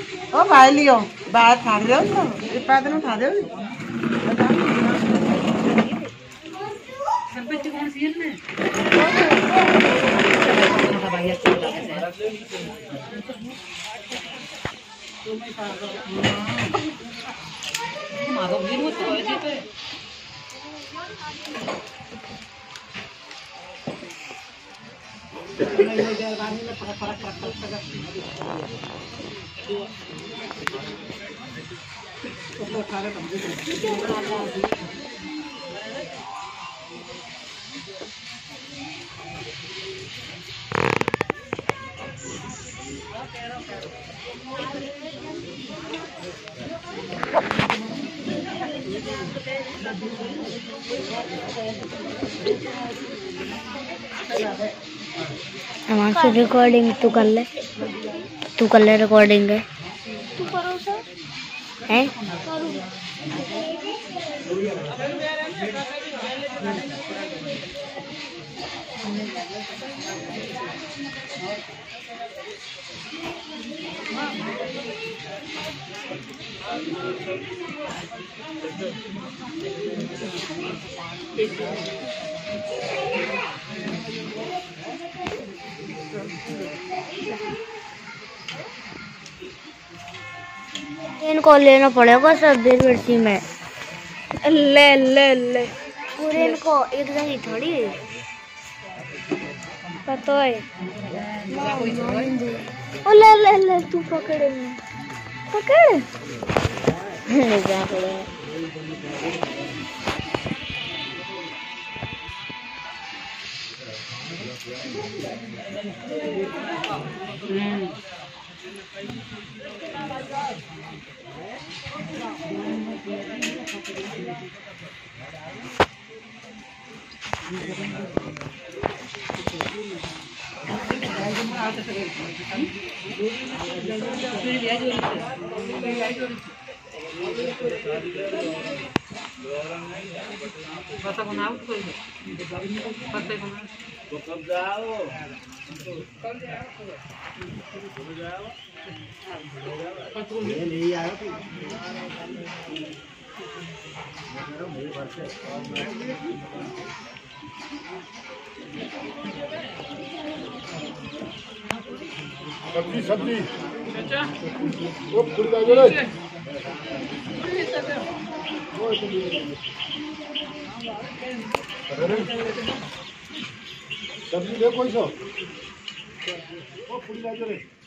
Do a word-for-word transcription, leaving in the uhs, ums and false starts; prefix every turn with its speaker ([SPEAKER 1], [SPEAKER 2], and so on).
[SPEAKER 1] ओ भाई लियो बाहर खा दे तो ये पाद न खा दे सब बच्चे कौन सी है मारो गिर वो तो ऐसे पे नहीं नहीं यार गाड़ी में फरक फरक फरक फरक तो सारे बंदे
[SPEAKER 2] हमारी रिकॉर्डिंग तू कर ले तू कर ले रिकॉर्डिंग है
[SPEAKER 3] तू करो सर
[SPEAKER 2] हैं इनको लेना पड़ेगा सब देर वर्षी में
[SPEAKER 3] ले ले ले
[SPEAKER 2] पूरे इनको एक जगह थोड़ी
[SPEAKER 3] पता है ओ ले ले ले तू पकड़ ले पकड़
[SPEAKER 2] ले जा पड़ेगा
[SPEAKER 1] पता बनाओ तो पता बनाओ तो कब जाओ कब जाओ ये ले आयो
[SPEAKER 4] सब्जी सब्जी वो फुल गाजर सब्जी देखो इसो वो फुल गाजर